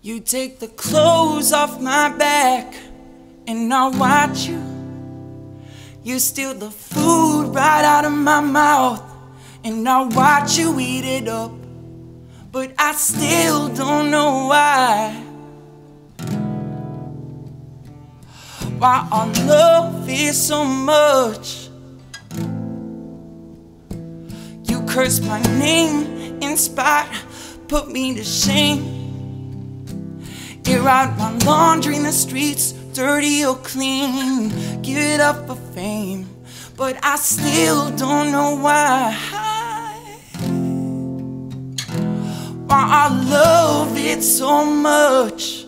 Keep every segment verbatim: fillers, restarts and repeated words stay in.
You take the clothes off my back and I watch you. You steal the food right out of my mouth and I watch you eat it up. But I still don't know why. Why our love is so much. You curse my name in spite, put me to shame. Air out my laundry in the streets, dirty or clean. Give it up for fame, but I still don't know why. Why I love it so much.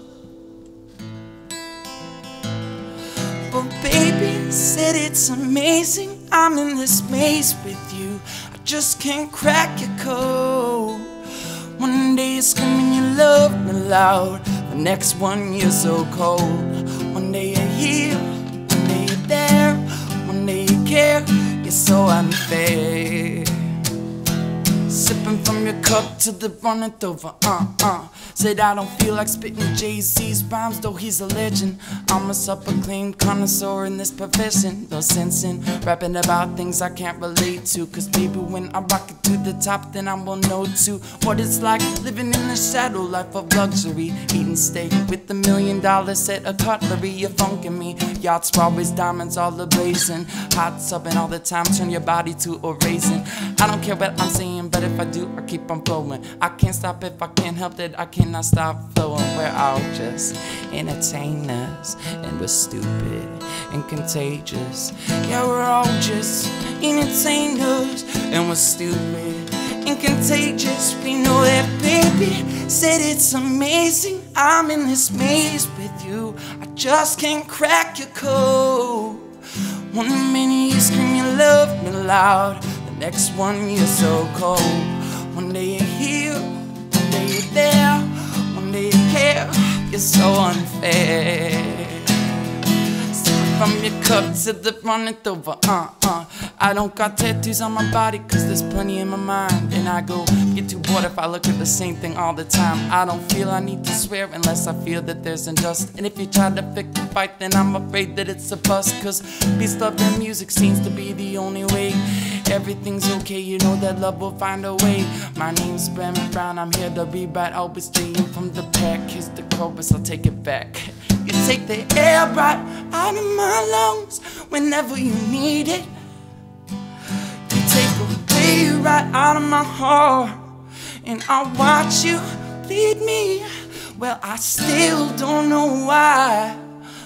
But baby said it's amazing, I'm in this maze with you. I just can't crack your code. One day you're screaming you love me loud, the next one you're so cold. One day you're here, one day you're there, one day you care, you're so unfair. Sipping from your cup till the runneth over, uh-uh. Said I don't feel like spitting Jay-Z's rhymes, though he's a legend. I'm a self-proclaimed connoisseur in this profession. No sense in rapping about things I can't relate to, cause baby when I rock it to the top, then I will know too what it's like living in the shadow life of luxury. Eating steak with a million dollar set of cutlery. You're funking me, yachts, Robbers, diamonds, all the blazing. Hot subbing all the time, turn your body to a raisin. I don't care what I'm saying, but if I do, I keep on flowing. I can't stop if I can't help it, I cannot stop flowing. We're all just entertainers, and we're stupid and contagious. Yeah, we're all just entertainers, and we're stupid and contagious. We know that baby said it's amazing, I'm in this maze with you. I just can't crack your code. One minute you scream you love me loud, the next one you're so cold. One day you're here, one day you're there, one day you care, you're so unfair. Sipping from your cup till the runneth over, uh-uh. I don't got tattoos on my body cause there's plenty in my mind. And I go get too bored if I look at the same thing all the time. I don't feel I need to swear unless I feel that there's injustice. And if you try to pick a fight, then I'm afraid that it's a bust. Cause peace, love, and music seems to be the only way. Everything's okay, you know that love will find a way. My name's Brent, I'm here to be right, always staying from the pack. Here's the chorus, I'll take it back. You take the air right out of my lungs whenever you need it. You take away right out of my heart, and I watch you bleed me. Well, I still don't know why,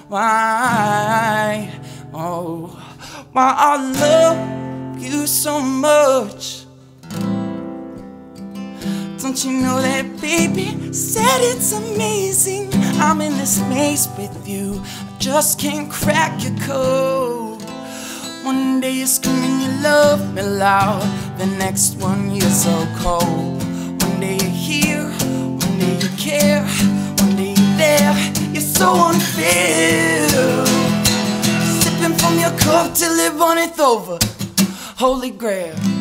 why, oh, why I love you so much. Don't you know that baby said it's amazing, I'm in this maze with you. I just can't crack your code. One day you're screaming you love me loud, the next one you're so cold. One day you're here, one day you care, one day you're there, you're so unfair. Sipping from your cup till it runneth over, Holy Grail.